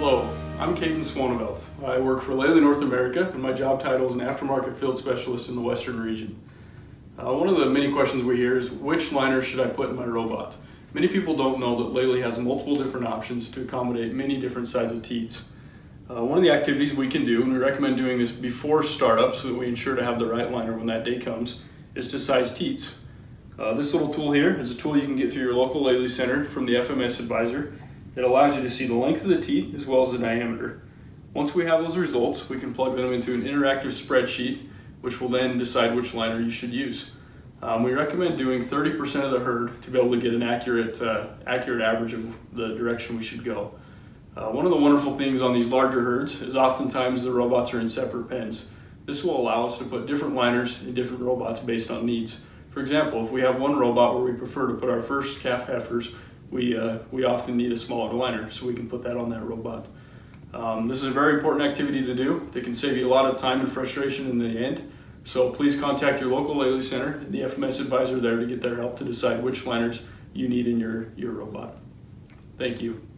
Hello, I'm Kaden Schvaneveldt. I work for Lely North America, and my job title is an Aftermarket Field Specialist in the Western region. One of the many questions we hear is, which liner should I put in my robot? Many people don't know that Lely has multiple different options to accommodate many different sizes of teats. One of the activities we can do, and we recommend doing this before startup so that we ensure to have the right liner when that day comes, is to size teats. This little tool here is a tool you can get through your local Lely center from the FMS advisor. It allows you to see the length of the teat as well as the diameter. Once we have those results, we can plug them into an interactive spreadsheet, which will then decide which liner you should use. We recommend doing 30% of the herd to be able to get an accurate average of the direction we should go. One of the wonderful things on these larger herds is oftentimes the robots are in separate pens. This will allow us to put different liners in different robots based on needs. For example, if we have one robot where we prefer to put our first calf heifers, we often need a smaller liner, so we can put that on that robot. This is a very important activity to do. They can save you a lot of time and frustration in the end. So please contact your local Lely center and the FMS advisor there to get their help to decide which liners you need in your robot. Thank you.